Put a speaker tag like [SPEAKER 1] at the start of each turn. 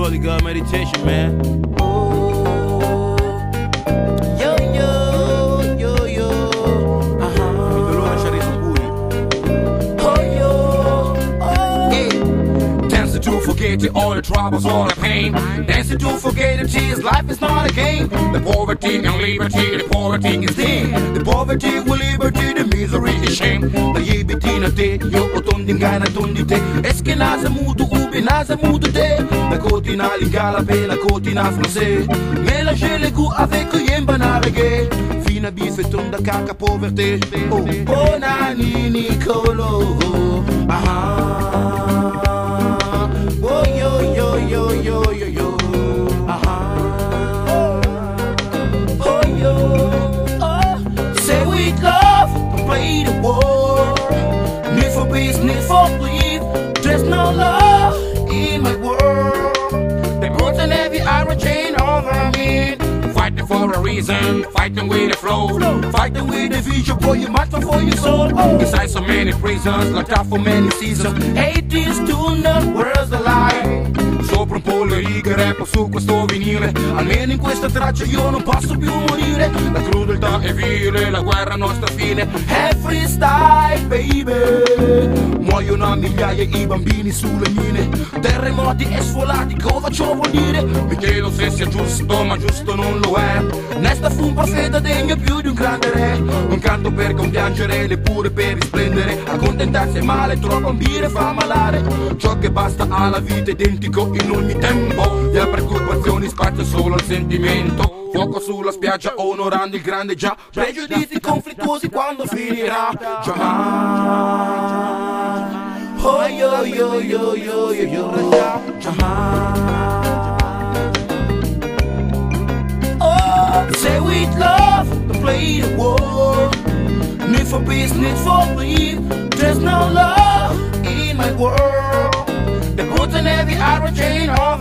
[SPEAKER 1] polyglot meditation, man.
[SPEAKER 2] Yo yo, yo yo,
[SPEAKER 1] Il dolore ci ha reso puri.
[SPEAKER 2] oh yo, oh.
[SPEAKER 3] Yeah. Dancing to forget it, all the troubles, all the pain. Dancing to forget it, tears, life is not a game. The poverty and liberty, the poverty is there. The poverty with liberty, the misery is shame. The yibiti na te, yo otondi nga na tondi te. Eske nasa mutu ubi, nasa mutu te. La côte na lingala pe, la côte na français. Mélanger les goûts avec yemba na reggae. Fina bif et tonda caca pauvreté. Oh, oh nani Nicolo. Oh yo yo yo yo yo yo.
[SPEAKER 2] Oh yo, oh. Say we love to play the war. Need for peace, need for belief. There's no love in my world.
[SPEAKER 3] They put an heavy iron chain over me. Fighting for a reason, fighting with the flow.
[SPEAKER 2] Fighting with the vision for your mind, for your soul. Oh.
[SPEAKER 3] Inside so many prisons, locked out for many seasons.
[SPEAKER 2] Hate is too not where's the lie.
[SPEAKER 3] Sopra un po' le righe rappo su questo vinile. Almeno in questa traccia io non posso più morire. La crudeltà è vile, la guerra è nostra fine.
[SPEAKER 2] Have freestyle baby.
[SPEAKER 3] Muoiono a migliaia i bambini sulle mine.
[SPEAKER 2] Terremoti e sfolati, cosa ciò vuol dire?
[SPEAKER 3] Mi chiedo se sia giusto, ma giusto non lo è.
[SPEAKER 2] Nesta fu un profeta degno più di un grande re.
[SPEAKER 3] Un canto per compiangere, neppure per risplendere. Accontentarsi è male, troppo ambire fa malare. Ciò che basta alla vita è identico in ogni tempo. Le preoccupazioni spazio solo al sentimento. Fuoco sulla spiaggia onorando il grande già.
[SPEAKER 2] Pregiudizi conflittuosi quando finirà. Oh yo yo yo yo yo yo. Oh, say with love to play the war. Need for peace, need for belief. There's no love in my world. They put an heavy iron chain on